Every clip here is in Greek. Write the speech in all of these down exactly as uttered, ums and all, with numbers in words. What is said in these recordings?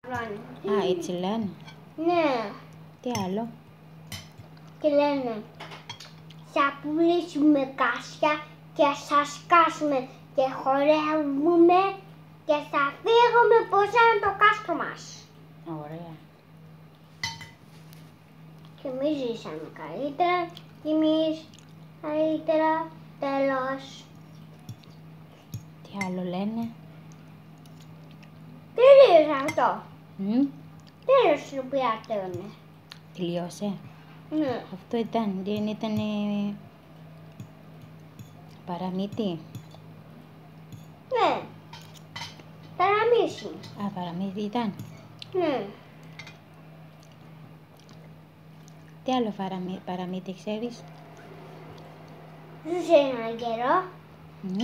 Α, έτσι λένε. Ναι. Τι άλλο? Και λένε, θα πουλήσουμε κάσια και θα σκάσουμε και χορεύουμε και θα φύγουμε πως είναι το κάστρο μας. Ωραία. Και εμείς ζήσαμε καλύτερα και εμείς καλύτερα, τέλος. Τι άλλο λένε? Τελείωσε αυτό. Μ? Τέλος το πιάτο. Τελειώσε. Ναι. Αυτό ήταν, δεν ήταν παραμύθι. Ναι. Παραμύθι. Α, παραμύθι ήταν. Ναι. Τι άλλο παραμύ... παραμύθι ξέρεις? Ζούσε έναν καιρό. Μ?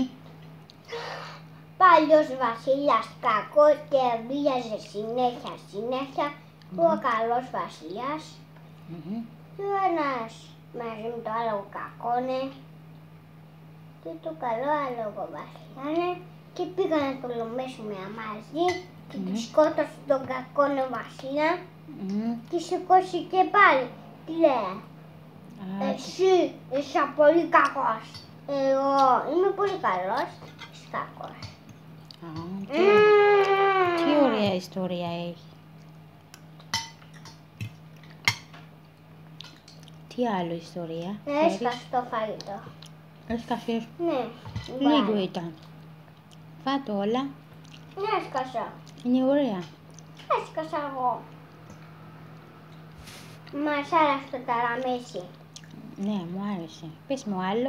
Παλιός βασιλιάς κακός και βίαζε συνέχεια συνέχεια. Mm. Ο καλός βασιλιάς. Mm-hmm. Και ο ένας μαζί με το άλλο κακόνε. Και το καλό άλογο βασιλιάνε. Και πήγαν να το λομέσουν μαζί. Και Mm. του σκότωσε τον κακόνο βασιλιά. Mm. Και σηκώθηκε πάλι. Τι λέει? Α, Εσύ είσαι πολύ κακός. Εγώ είμαι πολύ καλός. Είσαι κακός. α, τι, τι ωραία ιστορία έχει. Τι άλλο ιστορία? Έσκασε το φαγητό. Έσκασες. Ναι. Λίγο ήταν. Φάτο όλα. Ναι, έσκασα. Είναι ωραία. Έσκασα εγώ. Μας άρεσε το ταραμέσι. Ναι, μου άρεσε. Πες μου άλλο.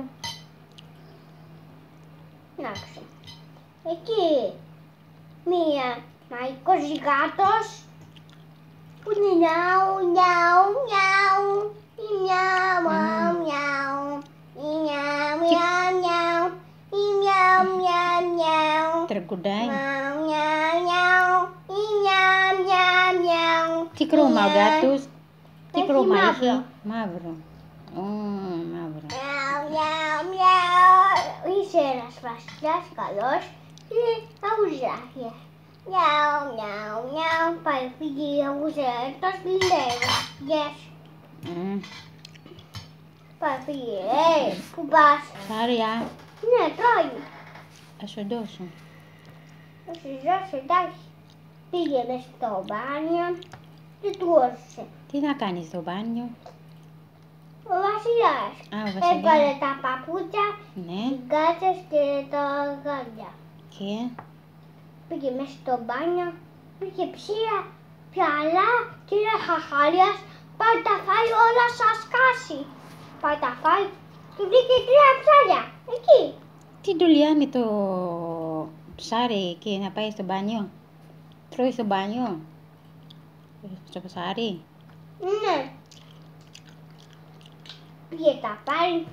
Εντάξει. Εκεί μία μαϊκός γάτος που είναι νιάου, νιάου, νιάου. Η μιάου, μιάου, μιάου. Η μιάου, μιάου, μιάου. Η μιάου, μιάου, μιάου. Τραγουδάει. Μιάου, μιάου, μιάου. Η μιάου, μιάου, μιάου. Τι χρώμα ο γάτος? Τι Έχει χρώμα μαύρο. έχει? Μαύρο. Ω, μαύρο. Μιάου, μιάου, μιάου. Είσαι ένας βασιλιάς καλός και αγουζάκια. Μιάου, μιάου, μιάου. Πάει φύγει η αγουζέτος, λέει βασιλιάς. Mm. Πάει φύγει, ε, πού πας? Σάρια, Ναι, τρώει. θα σου δώσω. Θα σου δώσω, εντάξει. Πήγε μες στο μπάνιο και του ώσσε. Τι να κάνεις στο μπάνιο? Ο βασιλιάς Α, ο βασιλιάς. έβαλε τα παπούτσια, Ναι. τις γκάτσες και τα γάντια. Και Πήγε μέσα στο μπάνιο, πήγε ψία, πιαλά και λέει χαχαλιάς, πάει τα φάει όλα σας σκάσει. Πάει τα φάει και βρήκε τρία ψάρια, εκεί. τι δουλειά με το ψάρι και να πάει στο μπάνιο? Τρώει στο μπάνιο? Στο ψάρι? Ναι. Πήγε τα πάρει,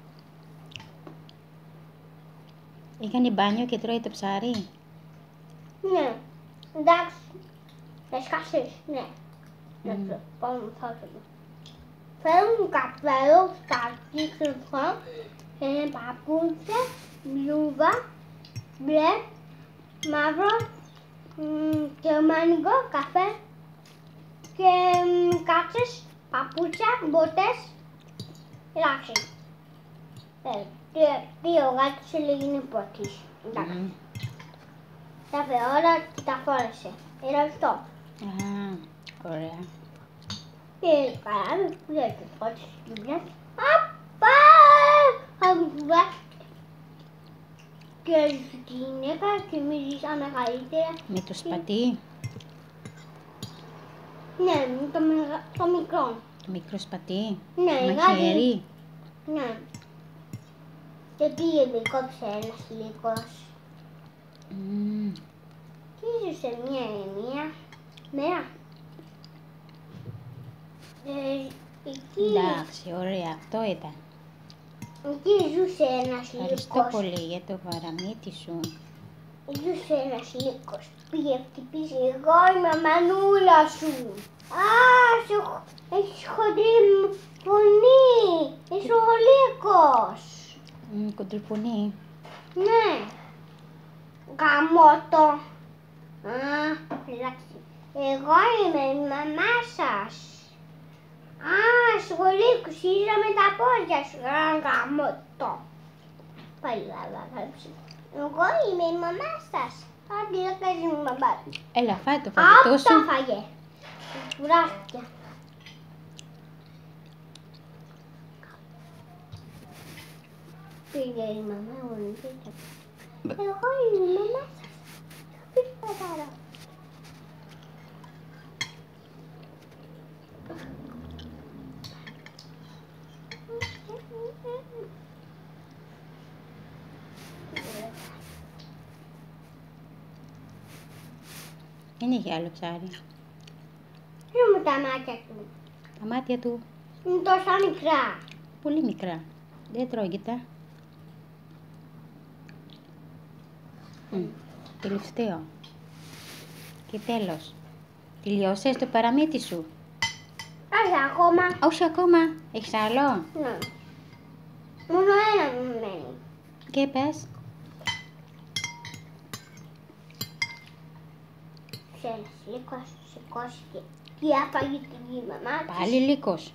Έκανε μπάνιο και τρώει το ψάρι? ναι. Εντάξει, έσκασες, ναι. Μμμ. Ναι, πάμε θα φύγω. Φέρνουν καπέλο, σκάκι, κρυφό, παπούτσια, μπλούζα, μπλε, μαύρο, μ, γερμανικό, καφέ και μ, κάτσες, παπούτσια, μπότες, εντάξει. Ε, τι, τι ο γάτος έλεγε είναι πρώτης. Εντάξει. Μμμ. Τα φέρε όλα και τα φόρεσε. Era αυτό. Α, ωραία. Και καλά, δεν πήγε και πρώτη στη δουλειά. Απά! Αγγλικά. Και στη γυναίκα και εμείς ζήσαμε καλύτερα. Με το σπατί, Ναι, με το, μεγα- το μικρό. το μικρό σπατί, Ναι, μαχαίρι. Ναι. Και πήγε με κόψε ένας λύκος. Μμμ. Και ζούσε μία μία μέρα. Ε, εκεί, Εντάξει, ωραία, αυτό ήταν. εκεί ζούσε ένας Ευχαριστώ λύκος. πολύ για το παραμύθι σου. Ζούσε ένας λύκος. Πήγε χτυπήσει, εγώ είμαι μανούλα σου. Α, σου, έχεις χοντρή φωνή. Είσαι ο λύκος. Μ, κοντρυφωνή. Ναι. Γαμώτο. Α, εντάξει. Εγώ είμαι η μαμά σας. Α, σχολείο κουσίζαμε τα πόδια σου. Α, γαμώτο. Πάλι λαβάγαψη. Εγώ είμαι η μαμά σας. Άντε να παίζει η μαμά. Έλα, φάει το φαγητό Αυτό σου. φάγε. Κουράστηκε. Πήγε η μαμά μου. Εγώ είμαι η μαμά σας. Πήγε πατάρα. Δεν έχει άλλο ψάρι. Είναι μου τα μάτια του. Τα μάτια του Είναι τόσα μικρά. πολύ μικρά. Δεν τρώγεται. Mm. Τελευταίο. Και τέλος. Τελειώσες το παραμύθι σου. Όχι ακόμα. Όχι ακόμα. Έχεις άλλο. Ναι. Μόνο ένα μου μένει. Και πες. Ξέρεις, λύκος σηκώθηκε και έφαγε την γη μαμά της. Πάλι λύκος.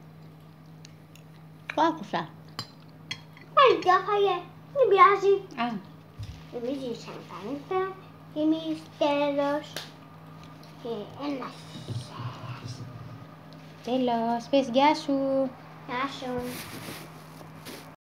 Το άκουσα. Πάλι τι έφαγε. Δεν πειράζει. Α, Εμείς ζήσαμε τα νύχτα και εμείς τέλος. Και ένας. τέλος. Πες γεια σου. Γεια σου.